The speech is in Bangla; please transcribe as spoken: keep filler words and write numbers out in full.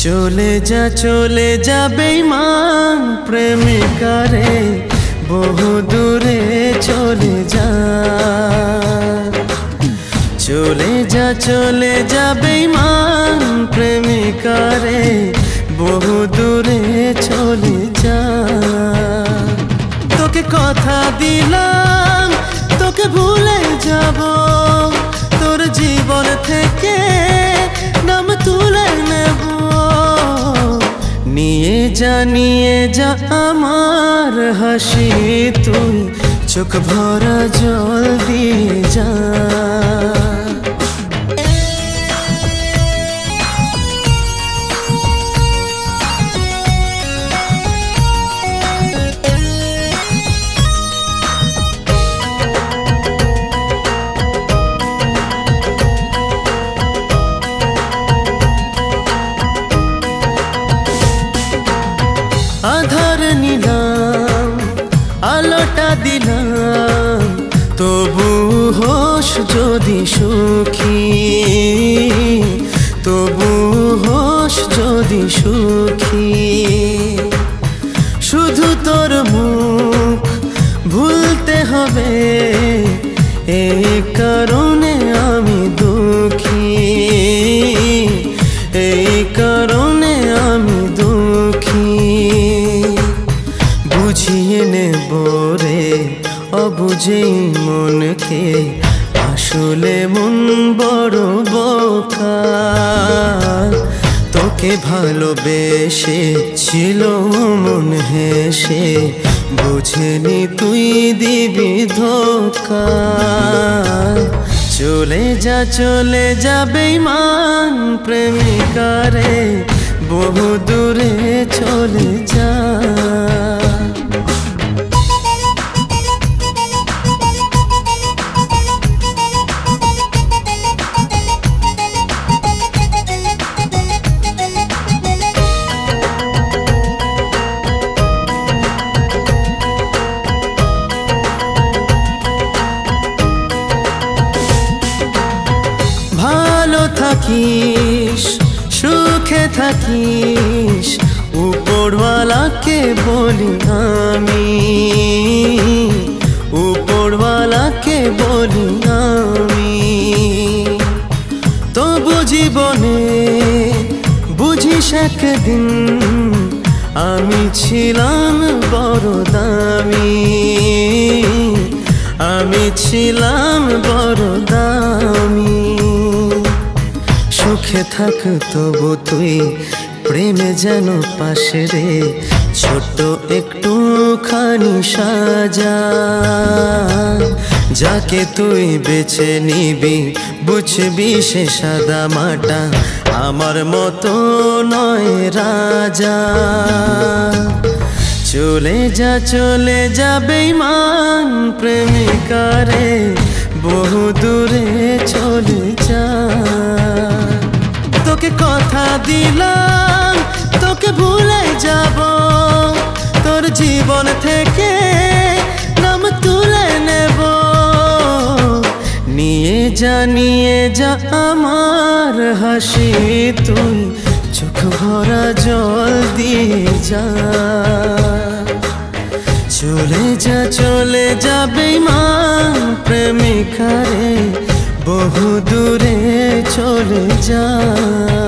চলে যা চলে যা বেঈমান প্রেমিকা রে, বহু দূরে চলে যা। চলে যা চলে যা বেঈমান প্রেমিকা রে, বহু দূরে চলে যা। তোকে কথা দিলাম তোকে ভুলে যাব, তোর জীবন থেকে নাম তুলে নেব। নিয়ে যা নিয়ে যা আমার হাসি, তুই চোখ ভরা জল দিয়ে যা। আধার নিলাম আলোটা দিলাম, তবু হোস যদি সুখী, তবু হোস যদি সুখী। শুধু তোর মুখ ভুলতে হবে, এই কারণে আমি দুঃখী, এই কারণে আমি দুঃখী। বুঝিয়ে নেব রে অবুঝেই মনকে, আসলে মন বড় বোকা। তোকে ভালোবেসে ছিল মন হেসে, বুঝেনি তুই দিবি ধোঁকা। চলে যা চলে যা বেঈমান প্রেমিকা রে, বহু দূরে চলে যা। ভালো থাকিস সুখে থাকিস, উপরওয়ালাকে বলি আমি, উপরওয়ালাকে বলি আমি। তবু জীবনে বুঝিস একদিন, আমি ছিলাম বড় দামি, আমি ছিলাম বড় দামি। সুখে থাক তবু তুই প্রেমে যেন পাশে রে, ছোট্ট একটু খানি সাজা। যাকে তুই বেছে নিবি বুঝবি সে সাদা মাটা, আমার মতো নয় রাজা। চলে যা চলে যা বেঈমান প্রেমিকা রে, বহু দূরে চলে যা। তোকে কথা দিলাম তোকে ভুলে যাব, তোর জীবন থেকে নাম তুলে নেব। নিয়ে যা নিয়ে যা আমার হাসি, তুই চোখ ভরা জল দিয়ে যা। চলে যা চলে যা বেঈমান প্রেমিকা রে, বহু দূরে চলে যা।